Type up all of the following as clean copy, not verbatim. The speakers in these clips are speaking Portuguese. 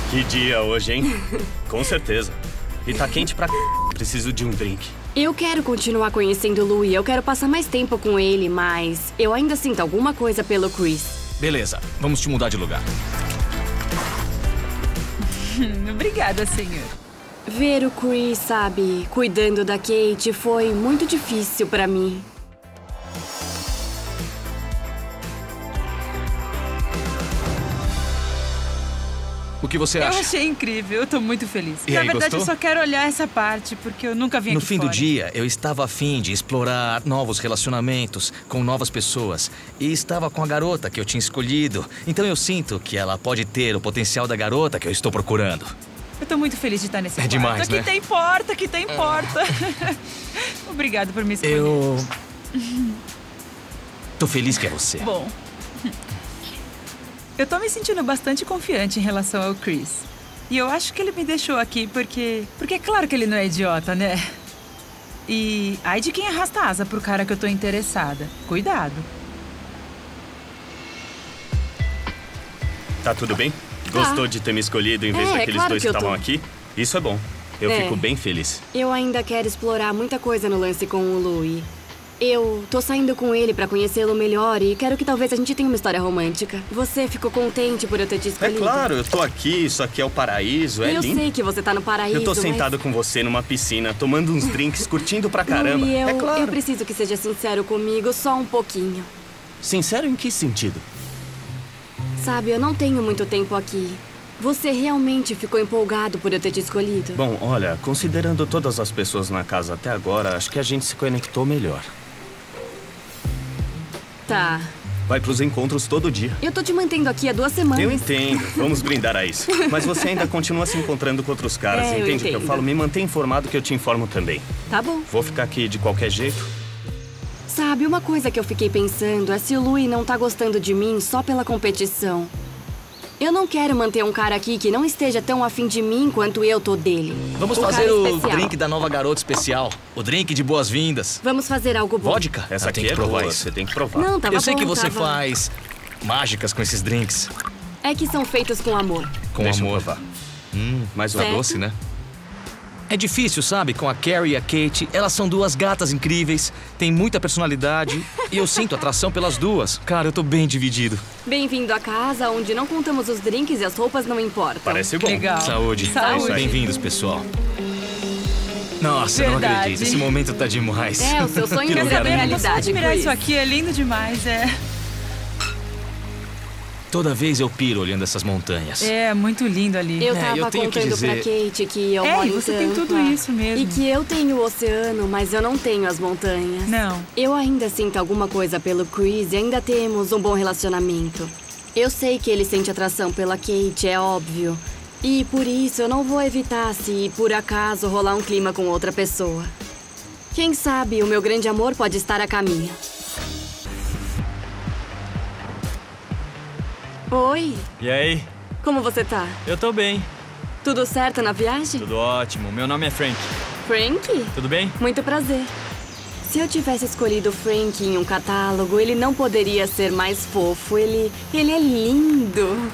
Que dia hoje, hein? Com certeza. E tá quente pra c... Preciso de um drink. Eu quero continuar conhecendo o Louis, eu quero passar mais tempo com ele, mas eu ainda sinto alguma coisa pelo Chris. Beleza, vamos te mudar de lugar. Obrigada, senhor. Ver o Chris, sabe, cuidando da Kate foi muito difícil pra mim. O que você Eu acha? achei incrível, eu tô muito feliz. E Na aí, verdade, gostou? eu só quero olhar essa parte, porque eu nunca vim No aqui fim do fora. dia, eu estava a fim de explorar novos relacionamentos com novas pessoas. E estava com a garota que eu tinha escolhido. Então eu sinto que ela pode ter o potencial da garota que eu estou procurando. Eu tô muito feliz de estar nesse quarto. demais, Aqui né? tem porta, aqui tem porta. Obrigado por me escolher. Eu... tô feliz que é você. Bom, eu tô me sentindo bastante confiante em relação ao Chris. E eu acho que ele me deixou aqui porque é claro que ele não é idiota, né? E ai de quem arrasta asa pro cara que eu tô interessada. Cuidado. Tá tudo bem? Gostou de ter me escolhido em vez daqueles claro dois que que eu estavam tô. aqui? Isso é bom. Eu É. fico bem feliz. Eu ainda quero explorar muita coisa no lance com o Louis. Eu tô saindo com ele pra conhecê-lo melhor e quero que talvez a gente tenha uma história romântica. Você ficou contente por eu ter te É escolhido? claro, eu tô aqui, isso aqui é o paraíso, é Eu lindo. sei que você tá no paraíso, Eu tô mas... sentado com você numa piscina, tomando uns drinks, curtindo pra caramba. Louis, É claro. eu preciso que seja sincero comigo só um pouquinho. Sincero em que sentido? Sabe, eu não tenho muito tempo aqui. Você realmente ficou empolgado por eu ter te escolhido? Bom, olha, considerando todas as pessoas na casa até agora, acho que a gente se conectou melhor. Tá. Vai pros encontros todo dia. Eu tô te mantendo aqui há 2 semanas. Eu entendo, vamos brindar a isso. Mas você ainda continua se encontrando com outros caras, É, eu entende o que eu entendo. falo? Me mantém informado que eu te informo também. Tá bom. Vou ficar aqui de qualquer jeito. Sabe, uma coisa que eu fiquei pensando é se o Louis não tá gostando de mim só pela competição. Eu não quero manter um cara aqui que não esteja tão afim de mim quanto eu tô dele. Vamos Um fazer cara o especial. drink da nova garota especial. O drink de boas-vindas. Vamos fazer algo bom. Vodka? Essa Eu aqui tenho é que provar boa, isso. você tem que provar. Não, tava Eu sei bom, que você tava... faz mágicas com esses drinks. É que são feitos com amor. Com Deixa eu amor. provar. Mais Tá uma Certo. doce, né? É difícil, sabe? Com a Carrie e a Kate, elas são duas gatas incríveis, têm muita personalidade e eu sinto atração pelas duas. Cara, eu tô bem dividido. Bem-vindo a casa onde não contamos os drinks e as roupas não importam. Parece bom. Legal. Saúde. Saúde. Bem-vindos, pessoal. Nossa, não Verdade. acredito. Esse momento tá demais. É, o seu sonho Que é lugar virar lindo. realidade, Admirar Chris. isso aqui é lindo demais, é. Toda vez eu piro olhando essas montanhas. É muito lindo ali. Eu É, tava eu tenho que contando pra dizer- Kate que eu É, moro e em você tem Tampa. tudo isso mesmo. E que eu tenho o oceano, mas eu não tenho as montanhas. Não. Eu ainda sinto alguma coisa pelo Chris e ainda temos um bom relacionamento. Eu sei que ele sente atração pela Kate, é óbvio. E por isso eu não vou evitar se por acaso rolar um clima com outra pessoa. Quem sabe o meu grande amor pode estar a caminho. Oi, E aí? como você tá? Eu tô bem. Tudo certo na viagem? Tudo ótimo. Meu nome é Frank. Frank? Tudo bem? Muito prazer. Se eu tivesse escolhido o Frank em um catálogo, ele não poderia ser mais fofo. Ele é lindo.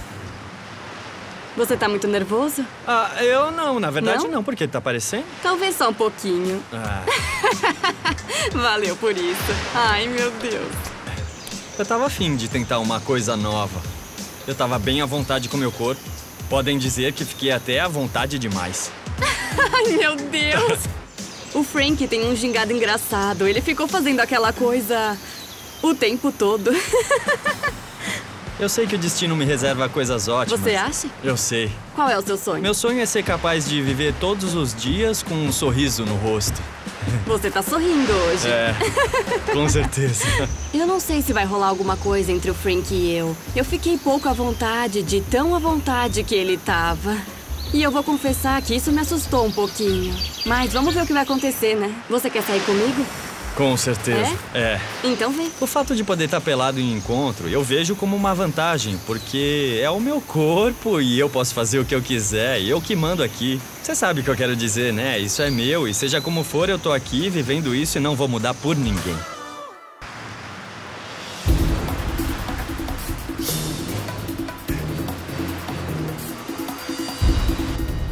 Você tá muito nervoso? Ah, eu não. Na verdade, Não? não. Por que tá aparecendo? Talvez só um pouquinho. Ah, Valeu por isso. Ai, meu Deus. eu tava afim de tentar uma coisa nova. Eu tava bem à vontade com meu corpo. Podem dizer que fiquei até à vontade demais. Ai, meu Deus. O Frank tem um gingado engraçado. Ele ficou fazendo aquela coisa o tempo todo. Eu sei que o destino me reserva coisas ótimas. Você acha? Eu sei. Qual é o seu sonho? Meu sonho é ser capaz de viver todos os dias com um sorriso no rosto. Você tá sorrindo hoje. É, com certeza. Eu não sei se vai rolar alguma coisa entre o Frank e eu. Eu fiquei pouco à vontade, de tão à vontade que ele tava. E eu vou confessar que isso me assustou um pouquinho. Mas vamos ver o que vai acontecer, né? Você quer sair comigo? Com certeza. É. Então vem. O fato de poder estar pelado em encontro, eu vejo como uma vantagem, porque é o meu corpo e eu posso fazer o que eu quiser, e eu que mando aqui. Você sabe o que eu quero dizer, né? Isso é meu, e seja como for, eu tô aqui vivendo isso e não vou mudar por ninguém.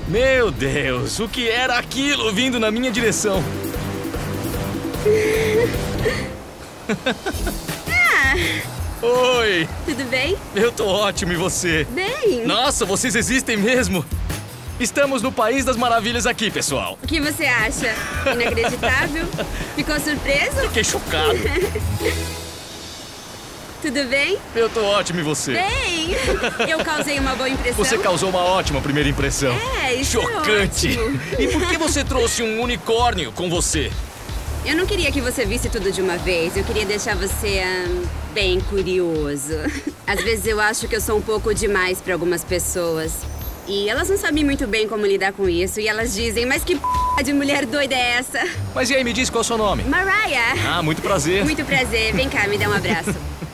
Meu Deus, o que era aquilo vindo na minha direção? Oi, Tudo bem? eu tô ótimo, e você? Bem. Nossa, vocês existem mesmo? Estamos no País das Maravilhas aqui, pessoal. O que você acha? Inacreditável? Ficou surpreso? Fiquei chocado. Tudo bem? Eu tô ótimo, e você? Bem! Eu causei uma boa impressão. Você causou uma ótima primeira impressão. Isso Chocante! é ótimo. E por que você trouxe um unicórnio com você? Eu não queria que você visse tudo de uma vez. Eu queria deixar você bem curioso. Às vezes eu acho que eu sou um pouco demais para algumas pessoas. E elas não sabem muito bem como lidar com isso. E elas dizem, mas que p de mulher doida é essa? Mas e aí, me diz qual é o seu nome? Mariah! Ah, muito prazer. Muito prazer. Vem cá, me dá um abraço.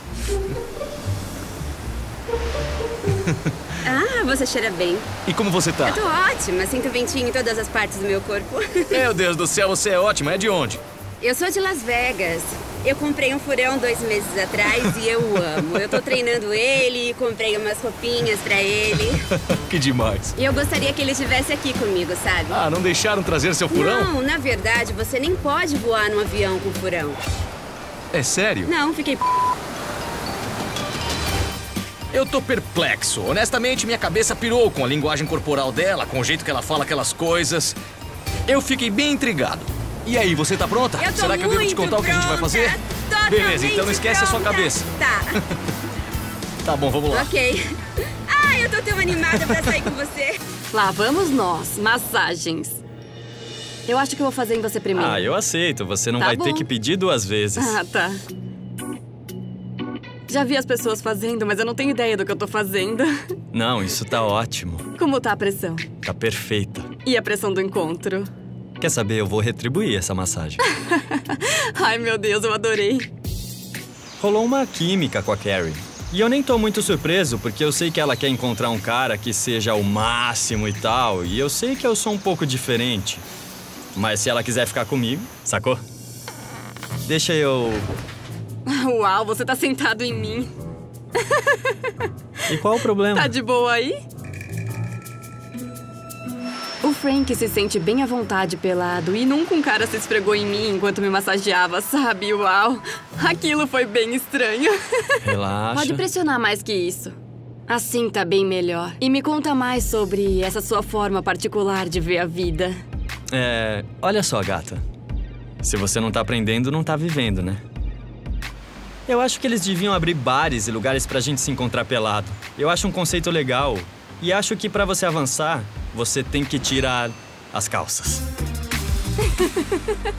Ah, você cheira bem. E como você tá? Eu tô ótima. Sinto ventinho em todas as partes do meu corpo. Meu Deus do céu, você é ótima. É de onde? Eu sou de Las Vegas. Eu comprei um furão 2 meses atrás e eu amo. Eu tô treinando ele, comprei umas roupinhas pra ele. Que demais. E eu gostaria que ele estivesse aqui comigo, sabe? Ah, não deixaram trazer seu furão? Não, na verdade, você nem pode voar num avião com furão. É sério? Não, fiquei... Eu tô perplexo. Honestamente, minha cabeça pirou com a linguagem corporal dela, com o jeito que ela fala aquelas coisas. Eu fiquei bem intrigado. E aí, você tá pronta? Eu tô Será que eu devo te contar o que a gente vai fazer? Beleza, então não esquece a sua cabeça. Tá. Tá bom, vamos lá. Ok. Ah, eu tô tão animada pra sair com você. Lá vamos nós, massagens. Eu acho que eu vou fazer em você primeiro. Ah, eu aceito. Você não Tá vai bom. ter que pedir 2 vezes. Ah, tá. Já vi as pessoas fazendo, mas eu não tenho ideia do que eu tô fazendo. Não, isso tá ótimo. Como tá a pressão? Tá perfeita. E a pressão do encontro? Quer saber? Eu vou retribuir essa massagem. Ai, meu Deus, eu adorei. Rolou uma química com a Carrie. E eu nem tô muito surpreso, porque eu sei que ela quer encontrar um cara que seja o máximo e tal. E eu sei que eu sou um pouco diferente. Mas se ela quiser ficar comigo, sacou? Deixa eu... Uau, você tá sentado em mim. E qual o problema? Tá de boa aí? O Frank se sente bem à vontade pelado e nunca um cara se esfregou em mim enquanto me massageava, sabe? Uau! Aquilo foi bem estranho. Relaxa. Pode pressionar mais que isso. Assim tá bem melhor. E me conta mais sobre essa sua forma particular de ver a vida. Olha só, gata. Se você não tá aprendendo, não tá vivendo, né? Eu acho que eles deviam abrir bares e lugares pra gente se encontrar pelado. Eu acho um conceito legal. E acho que pra você avançar, você tem que tirar as calças.